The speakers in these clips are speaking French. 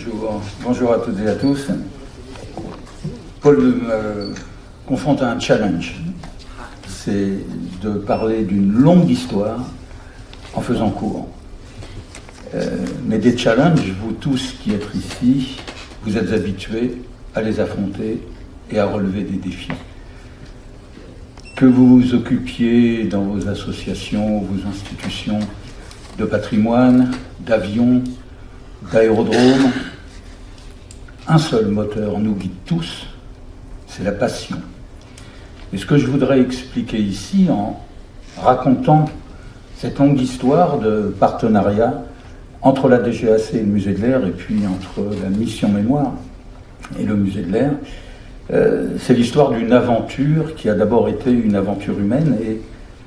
Bonjour à toutes et à tous. Paul me confronte à un challenge, c'est de parler d'une longue histoire en faisant court. Mais des challenges, vous tous qui êtes ici, vous êtes habitués à les affronter et à relever des défis. Que vous vous occupiez dans vos associations, vos institutions de patrimoine, d'avions, d'aérodromes, un seul moteur nous guide tous, c'est la passion. Et ce que je voudrais expliquer ici en racontant cette longue histoire de partenariat entre la DGAC et le Musée de l'Air, et puis entre la mission Mémoire et le Musée de l'Air, c'est l'histoire d'une aventure qui a d'abord été une aventure humaine. Et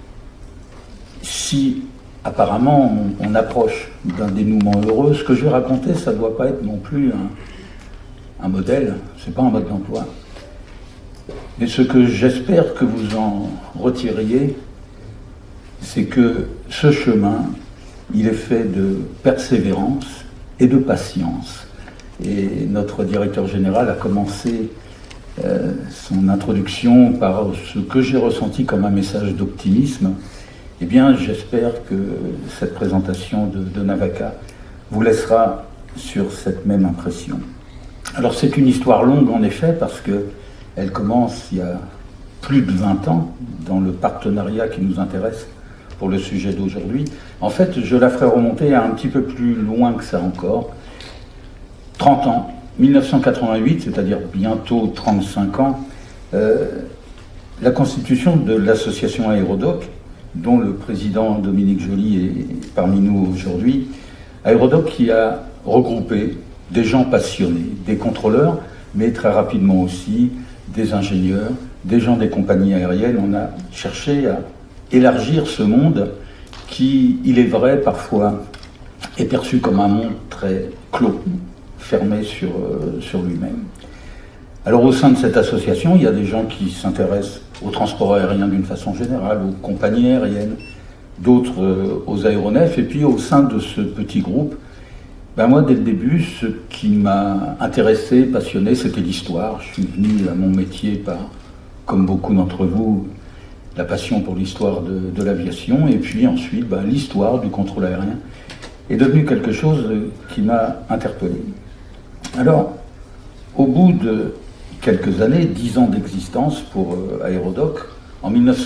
si apparemment on approche d'un dénouement heureux, ce que je vais raconter, ça ne doit pas être non plus un modèle, c'est pas un mode d'emploi. Mais ce que j'espère que vous en retiriez, c'est que ce chemin, il est fait de persévérance et de patience. Et notre directeur général a commencé son introduction par ce que j'ai ressenti comme un message d'optimisme. Eh bien, j'espère que cette présentation de Navaka vous laissera sur cette même impression. Alors, c'est une histoire longue, en effet, parce qu'elle commence il y a plus de 20 ans, dans le partenariat qui nous intéresse pour le sujet d'aujourd'hui. En fait, je la ferai remonter à un petit peu plus loin que ça encore. 30 ans, 1988, c'est-à-dire bientôt 35 ans, la constitution de l'association Aérodoc, dont le président Dominique Joly est parmi nous aujourd'hui. Aérodoc qui a regroupé des gens passionnés, des contrôleurs, mais très rapidement aussi des ingénieurs, des gens des compagnies aériennes. On a cherché à élargir ce monde qui, il est vrai, parfois est perçu comme un monde très clos, fermé sur lui-même. Alors au sein de cette association, il y a des gens qui s'intéressent au transport aérien d'une façon générale, aux compagnies aériennes, d'autres aux aéronefs. Et puis au sein de ce petit groupe, moi dès le début, ce qui m'a intéressé, passionné, c'était l'histoire. Je suis venu à mon métier par, comme beaucoup d'entre vous, la passion pour l'histoire de l'aviation. Et puis ensuite, l'histoire du contrôle aérien est devenue quelque chose qui m'a interpellé. Alors, au bout de quelques années, 10 ans d'existence pour Aérodoc, en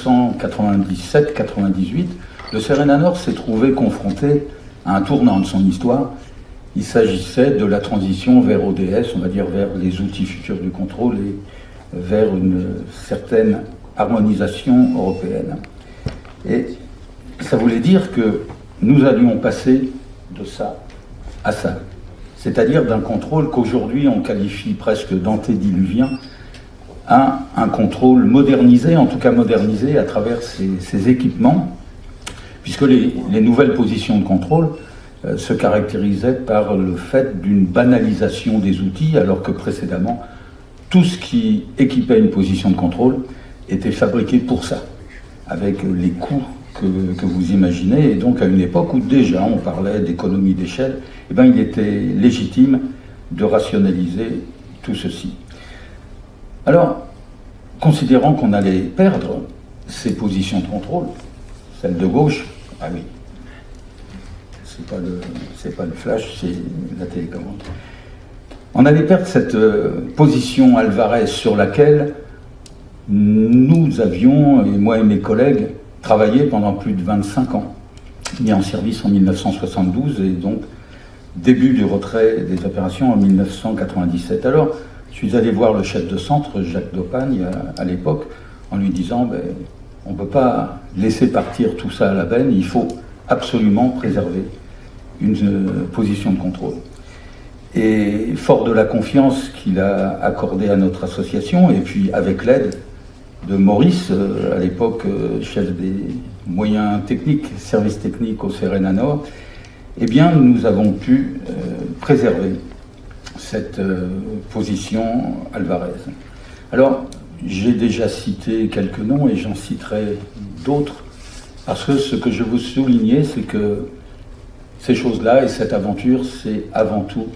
1997-98, le Serena Nord s'est trouvé confronté à un tournant de son histoire. Il s'agissait de la transition vers ODS, on va dire vers les outils futurs du contrôle et vers une certaine harmonisation européenne. Et ça voulait dire que nous allions passer de ça à ça. C'est-à-dire d'un contrôle qu'aujourd'hui on qualifie presque d'antédiluvien, à un contrôle modernisé, en tout cas modernisé à travers ces équipements, puisque les nouvelles positions de contrôle se caractérisaient par le fait d'une banalisation des outils, alors que précédemment, tout ce qui équipait une position de contrôle était fabriqué pour ça, avec les coûts que vous imaginez, et donc à une époque où déjà on parlait d'économie d'échelle, il était légitime de rationaliser tout ceci. Alors, considérant qu'on allait perdre ces positions de contrôle, celle de gauche, ah oui, c'est pas le flash, c'est la télécommande. On allait perdre cette position Alvarez sur laquelle nous avions, et moi et mes collègues, travaillé pendant plus de 25 ans, mis en service en 1972 et donc début du retrait des opérations en 1997. Alors, je suis allé voir le chef de centre, Jacques Dopagne, à l'époque, en lui disant on ne peut pas laisser partir tout ça à la benne, il faut absolument préserver une position de contrôle. Et fort de la confiance qu'il a accordée à notre association, et puis avec l'aide de Maurice, à l'époque chef des moyens techniques, services techniques au Serena Nord, nous avons pu préserver cette position Alvarez. Alors, j'ai déjà cité quelques noms et j'en citerai d'autres, parce que ce que je veux souligner, c'est que ces choses-là et cette aventure, c'est avant tout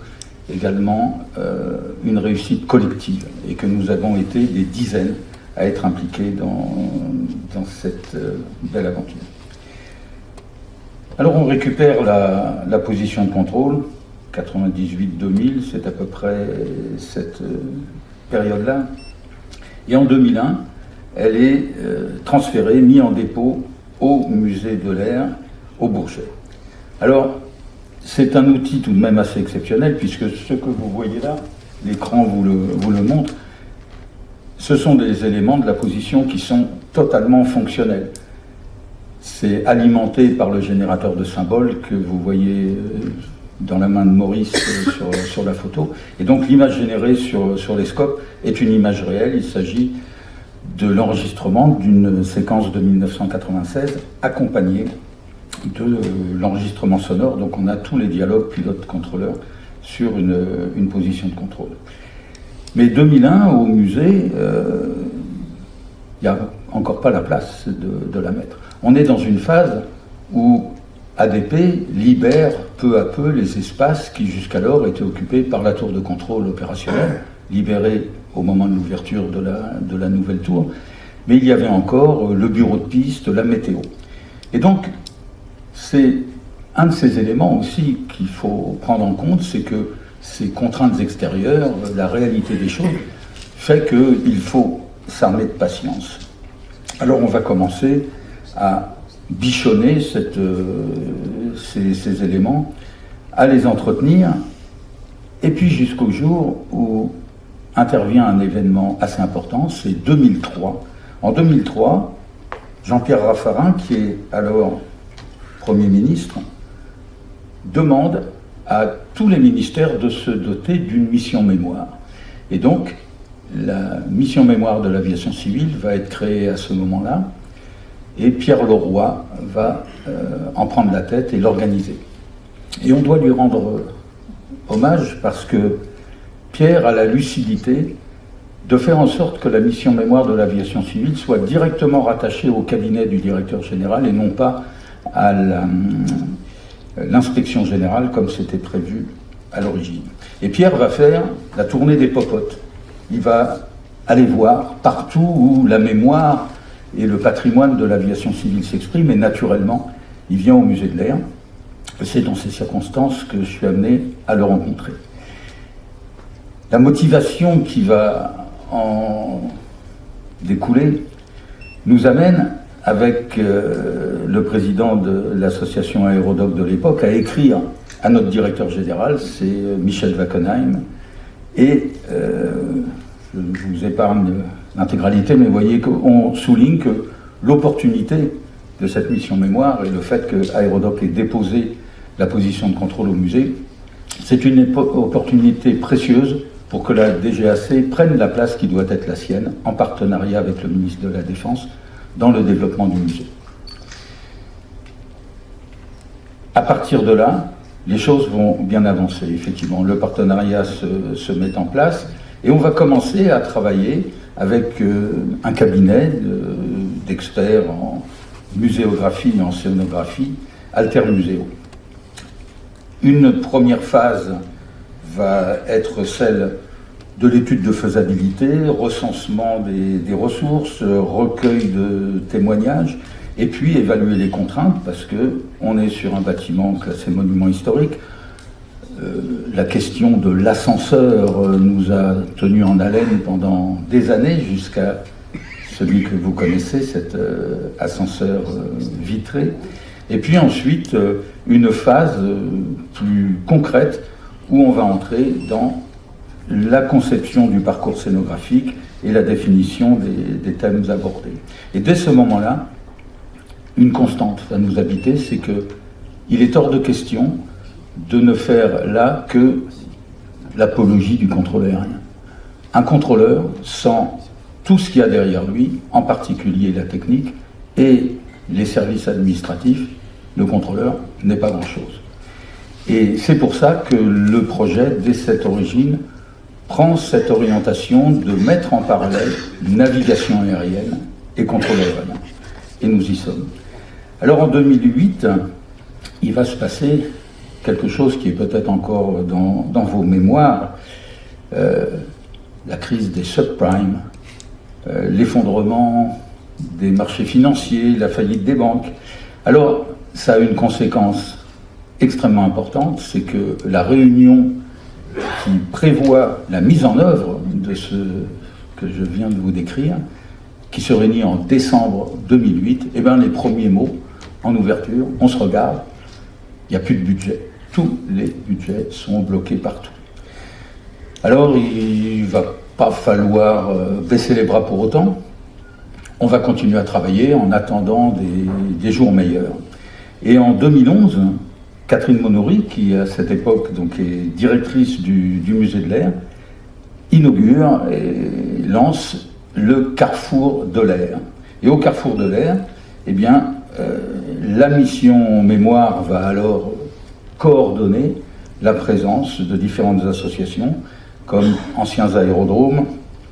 également une réussite collective et que nous avons été des dizaines à être impliqués dans cette belle aventure. Alors on récupère la position de contrôle, 98-2000, c'est à peu près cette période-là. Et en 2001, elle est transférée, mise en dépôt au musée de l'Air, au Bourget. Alors, c'est un outil tout de même assez exceptionnel, puisque ce que vous voyez là, l'écran vous le montre, ce sont des éléments de la position qui sont totalement fonctionnels. C'est alimenté par le générateur de symboles que vous voyez dans la main de Maurice sur la photo. Et donc l'image générée sur les scopes est une image réelle. Il s'agit de l'enregistrement d'une séquence de 1996 accompagnée de l'enregistrement sonore. Donc on a tous les dialogues pilote-contrôleur sur une position de contrôle. Mais 2001, au musée, il n'y a encore pas la place de la mettre. On est dans une phase où ADP libère peu à peu les espaces qui jusqu'alors étaient occupés par la tour de contrôle opérationnelle, libérée au moment de l'ouverture de la nouvelle tour, mais il y avait encore le bureau de piste, la météo. Et donc, c'est un de ces éléments aussi qu'il faut prendre en compte, c'est que ces contraintes extérieures, la réalité des choses, fait qu'il faut s'armer de patience. Alors on va commencer à bichonner ces éléments, à les entretenir, et puis jusqu'au jour où intervient un événement assez important, c'est 2003. En 2003, Jean-Pierre Raffarin, qui est alors Premier ministre, demande à tous les ministères de se doter d'une mission mémoire. Et donc, la mission mémoire de l'aviation civile va être créée à ce moment-là, et Pierre Leroy va en prendre la tête et l'organiser. Et on doit lui rendre hommage parce que Pierre a la lucidité de faire en sorte que la mission mémoire de l'aviation civile soit directement rattachée au cabinet du directeur général et non pas à l'inspection générale comme c'était prévu à l'origine. Et Pierre va faire la tournée des popotes. Il va aller voir partout où la mémoire et le patrimoine de l'aviation civile s'expriment, et naturellement, il vient au musée de l'Air. C'est dans ces circonstances que je suis amené à le rencontrer. La motivation qui va en découler nous amène, avec le président de l'association Aérodoc de l'époque, à écrire à notre directeur général, c'est Michel Wackenheim, et je vous épargne l'intégralité, mais vous voyez qu'on souligne que l'opportunité de cette mission mémoire et le fait que Aérodoc ait déposé la position de contrôle au musée, c'est une opportunité précieuse pour que la DGAC prenne la place qui doit être la sienne, en partenariat avec le ministre de la Défense, dans le développement du musée. À partir de là, les choses vont bien avancer, effectivement. Le partenariat se met en place et on va commencer à travailler avec un cabinet d'experts en muséographie et en scénographie, Alter Museo. Une première phase va être celle de l'étude de faisabilité, recensement des ressources, recueil de témoignages, et puis évaluer les contraintes, parce qu'on est sur un bâtiment classé monument historique. La question de l'ascenseur nous a tenus en haleine pendant des années, jusqu'à celui que vous connaissez, cet ascenseur vitré. Et puis ensuite, une phase plus concrète, où on va entrer dans la conception du parcours scénographique et la définition des thèmes abordés. Et dès ce moment-là, une constante va nous habiter, c'est qu'il est hors de question de ne faire là que l'apologie du contrôle aérien. Un contrôleur, sans tout ce qu'il y a derrière lui, en particulier la technique et les services administratifs, le contrôleur n'est pas grand-chose. Et c'est pour ça que le projet, dès cette origine, prend cette orientation de mettre en parallèle navigation aérienne et contrôle aérien. Et nous y sommes. Alors en 2008, il va se passer quelque chose qui est peut-être encore dans vos mémoires, la crise des subprimes, l'effondrement des marchés financiers, la faillite des banques. Alors, ça a une conséquence extrêmement importante, c'est que la réunion qui prévoit la mise en œuvre de ce que je viens de vous décrire, qui se réunit en décembre 2008, eh bien les premiers mots en ouverture, on se regarde, il n'y a plus de budget. Tous les budgets sont bloqués partout. Alors, il ne va pas falloir baisser les bras pour autant. On va continuer à travailler en attendant des jours meilleurs. Et en 2011, Catherine Monory, qui à cette époque donc, est directrice du Musée de l'Air, inaugure et lance le Carrefour de l'Air. Et au Carrefour de l'Air, eh bien, la mission Mémoire va alors coordonner la présence de différentes associations, comme Anciens Aérodromes,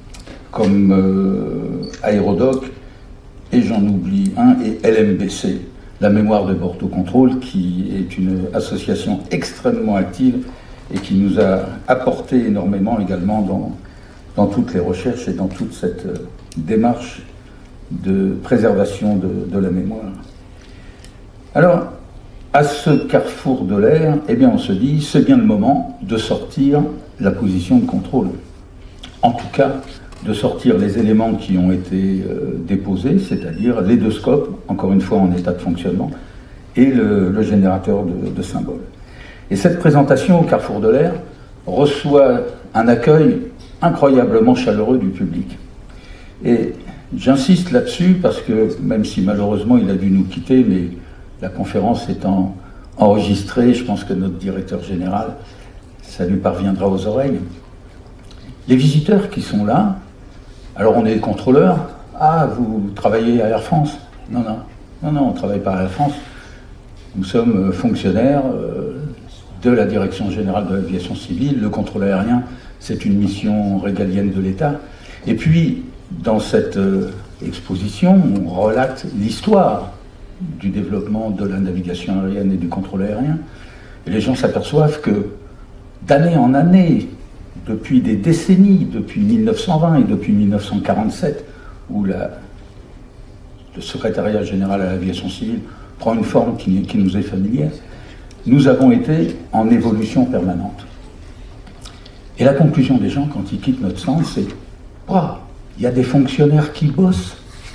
comme Aérodoc, et j'en oublie un, et LMBC, la Mémoire de Bordeaux Contrôle, qui est une association extrêmement active et qui nous a apporté énormément également dans toutes les recherches et dans toute cette démarche de préservation de la mémoire. Alors, à ce carrefour de l'Air, eh bien, on se dit, c'est bien le moment de sortir la position de contrôle. En tout cas, de sortir les éléments qui ont été déposés, c'est-à-dire les deux scopes, encore une fois en état de fonctionnement, et le générateur de symboles. Et cette présentation au Carrefour de l'Air reçoit un accueil incroyablement chaleureux du public. Et j'insiste là-dessus parce que, même si malheureusement il a dû nous quitter, mais la conférence étant enregistrée, je pense que notre directeur général, ça lui parviendra aux oreilles. Les visiteurs qui sont là, alors on est contrôleurs. Ah, vous travaillez à Air France? Non, on ne travaille pas à Air France. Nous sommes fonctionnaires de la Direction Générale de l'Aviation Civile. Le contrôle aérien, c'est une mission régalienne de l'État. Et puis, dans cette exposition, on relate l'histoire du développement de la navigation aérienne et du contrôle aérien. Et les gens s'aperçoivent que, d'année en année, depuis des décennies, depuis 1920 et depuis 1947, où le secrétariat général à l'aviation civile prend une forme qui nous est familière, nous avons été en évolution permanente. Et la conclusion des gens, quand ils quittent notre stand, c'est « Oh, il y a des fonctionnaires qui bossent ».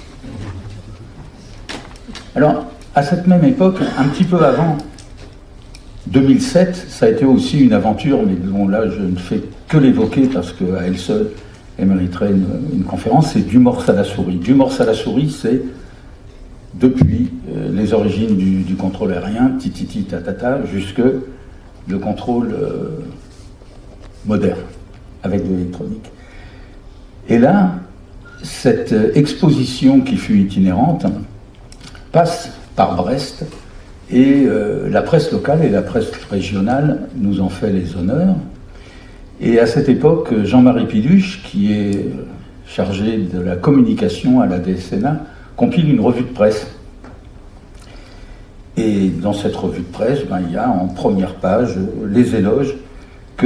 Alors, à cette même époque, un petit peu avant 2007, ça a été aussi une aventure, mais bon, là, je ne fais que l'évoquer parce qu'à elle seule, elle mériterait une conférence, c'est du morse à la souris. Du morse à la souris, c'est depuis les origines du contrôle aérien, tititi tatata, jusque le contrôle moderne, avec de l'électronique. Et là, cette exposition qui fut itinérante passe par Brest, et la presse locale et la presse régionale nous ont fait les honneurs. Et à cette époque, Jean-Marie Piduche, qui est chargé de la communication à la DSNA, compile une revue de presse. Et dans cette revue de presse, il y a en première page les éloges dont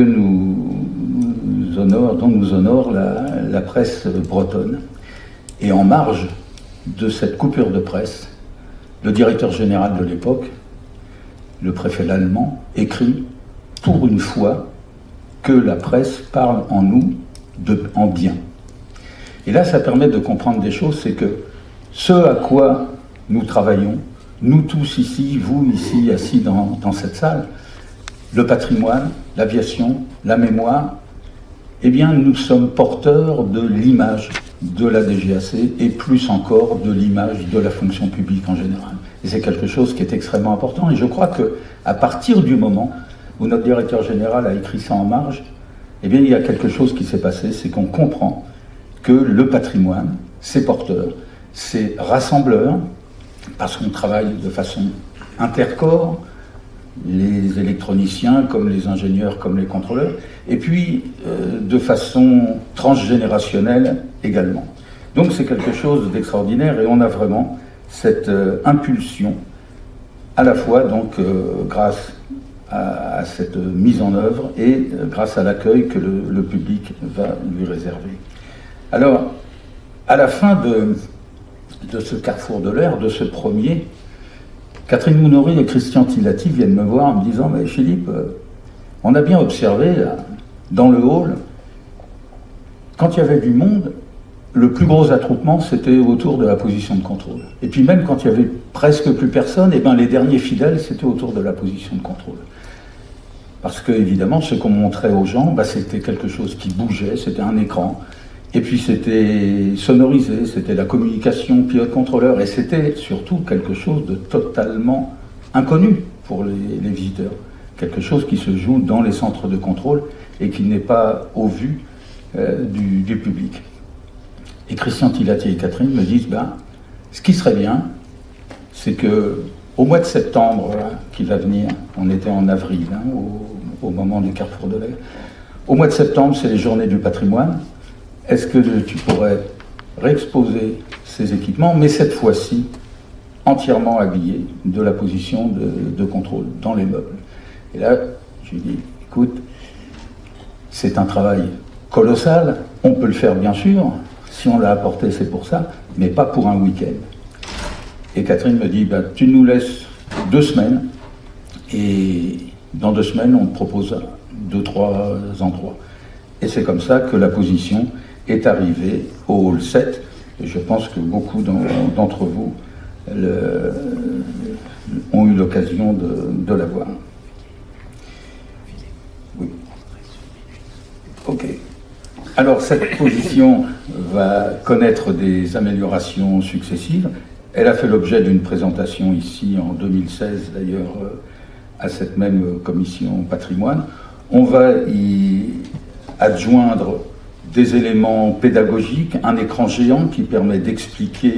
nous honore la presse bretonne. Et en marge de cette coupure de presse, le directeur général de l'époque, le préfet Lallemand, écrit « Pour une fois que la presse parle en nous en bien ». Et là, ça permet de comprendre des choses, c'est que ce à quoi nous travaillons, nous tous ici, vous ici, assis dans cette salle, le patrimoine, l'aviation, la mémoire, eh bien, nous sommes porteurs de l'image de la DGAC et plus encore de l'image de la fonction publique en général. Et c'est quelque chose qui est extrêmement important. Et je crois qu'à partir du moment où notre directeur général a écrit ça en marge, eh bien, il y a quelque chose qui s'est passé, c'est qu'on comprend que le patrimoine, c'est porteur, c'est rassembleur, parce qu'on travaille de façon intercorps, les électroniciens comme les ingénieurs, comme les contrôleurs, et puis de façon transgénérationnelle également. Donc c'est quelque chose d'extraordinaire et on a vraiment cette impulsion, à la fois donc grâce à cette mise en œuvre et grâce à l'accueil que le public va lui réserver. Alors, à la fin de ce carrefour de l'air, de ce premier, Catherine Mounori et Christian Tilati viennent me voir en me disant « Mais Philippe, on a bien observé, là, dans le hall, quand il y avait du monde, le plus gros attroupement, c'était autour de la position de contrôle. Et puis même quand il y avait presque plus personne, eh ben, les derniers fidèles, c'était autour de la position de contrôle. Parce que, évidemment, ce qu'on montrait aux gens, bah, c'était quelque chose qui bougeait, c'était un écran. Et puis c'était sonorisé, c'était la communication pilote-contrôleur. Et c'était surtout quelque chose de totalement inconnu pour les visiteurs. Quelque chose qui se joue dans les centres de contrôle et qui n'est pas au vu du public. Et Christian Tilati et Catherine me disent, ben, ce qui serait bien, c'est que au mois de septembre, là, qui va venir, on était en avril, hein, au moment du carrefour de l'air, au mois de septembre, c'est les journées du patrimoine. Est-ce que tu pourrais réexposer ces équipements, mais cette fois-ci, entièrement habillés de la position de contrôle, dans les meubles? Et là, je lui dis, écoute, c'est un travail colossal, on peut le faire bien sûr, si on l'a apporté c'est pour ça, mais pas pour un week-end. Et Catherine me dit, bah, tu nous laisses 2 semaines, et dans 2 semaines on te propose 2-3 endroits. Et c'est comme ça que la position est arrivée au hall 7, et je pense que beaucoup d'entre vous ont eu l'occasion de la voir. Oui. Ok. Alors cette position va connaître des améliorations successives. Elle a fait l'objet d'une présentation ici en 2016 d'ailleurs à cette même commission patrimoine. On va y adjoindre des éléments pédagogiques, un écran géant qui permet d'expliquer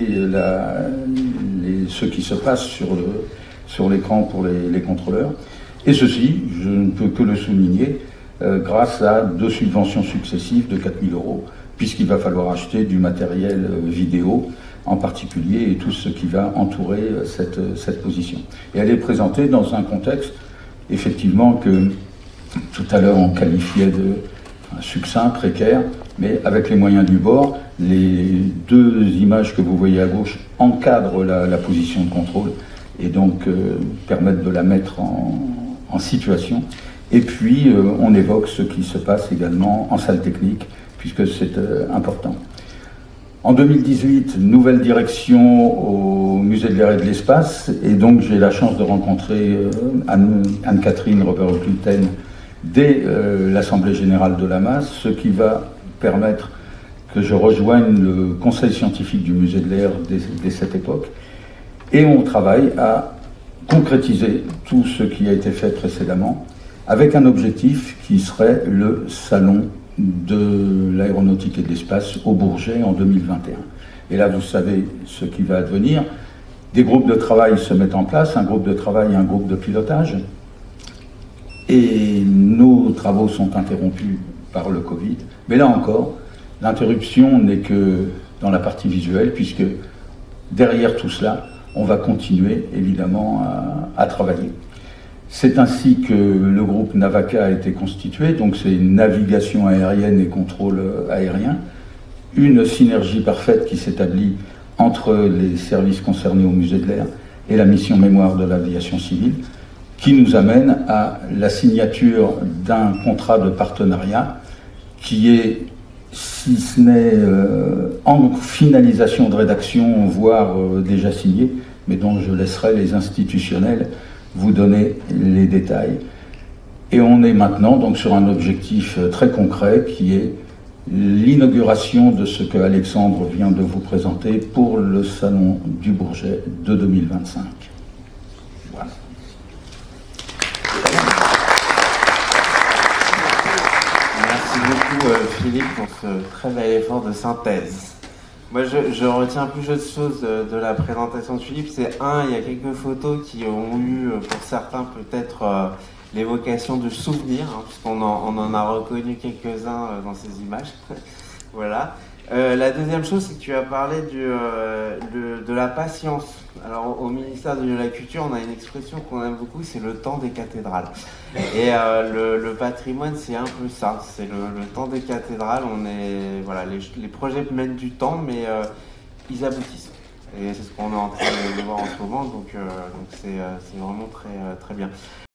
ce qui se passe sur l'écran pour les contrôleurs. Et ceci, je ne peux que le souligner, grâce à 2 subventions successives de 4 000 €, puisqu'il va falloir acheter du matériel vidéo, en particulier, et tout ce qui va entourer cette position. Et elle est présentée dans un contexte, effectivement, que tout à l'heure on qualifiait de succinct, précaire, mais avec les moyens du bord, les 2 images que vous voyez à gauche encadrent la position de contrôle, et donc permettent de la mettre en situation. Et puis, on évoque ce qui se passe également en salle technique, puisque c'est important. En 2018, nouvelle direction au Musée de l'air et de l'espace, et donc j'ai la chance de rencontrer Anne-Catherine Robert-Cluten dès l'Assemblée Générale de l'AMAS, ce qui va permettre que je rejoigne le conseil scientifique du Musée de l'air dès cette époque. Et on travaille à concrétiser tout ce qui a été fait précédemment, avec un objectif qui serait le salon de l'aéronautique et de l'espace au Bourget en 2021. Et là, vous savez ce qui va advenir. Des groupes de travail se mettent en place, un groupe de travail et un groupe de pilotage. Et nos travaux sont interrompus par le Covid. Mais là encore, l'interruption n'est que dans la partie visuelle, puisque derrière tout cela, on va continuer évidemment à travailler. C'est ainsi que le groupe NAVACA a été constitué, donc c'est navigation aérienne et contrôle aérien, une synergie parfaite qui s'établit entre les services concernés au Musée de l'air et la mission mémoire de l'aviation civile, qui nous amène à la signature d'un contrat de partenariat qui est, si ce n'est en finalisation de rédaction, voire déjà signé, mais dont je laisserai les institutionnels vous donner les détails. Et on est maintenant donc sur un objectif très concret qui est l'inauguration de ce que Alexandre vient de vous présenter pour le Salon du Bourget de 2025. Voilà. Merci beaucoup Philippe pour ce très bel effort de synthèse. Moi, je retiens plusieurs choses de la présentation de Philippe. C'est il y a quelques photos qui ont eu, pour certains, peut-être l'évocation de souvenirs, hein, puisqu'on en a reconnu quelques-uns dans ces images. Voilà. La deuxième chose, c'est que tu as parlé de la patience. Alors, au ministère de la Culture, on a une expression qu'on aime beaucoup, c'est le temps des cathédrales. Et le patrimoine, c'est un peu ça. C'est le temps des cathédrales. Voilà, les projets mènent du temps, mais ils aboutissent. Et c'est ce qu'on est en train de voir en ce moment, donc c'est vraiment très, très bien.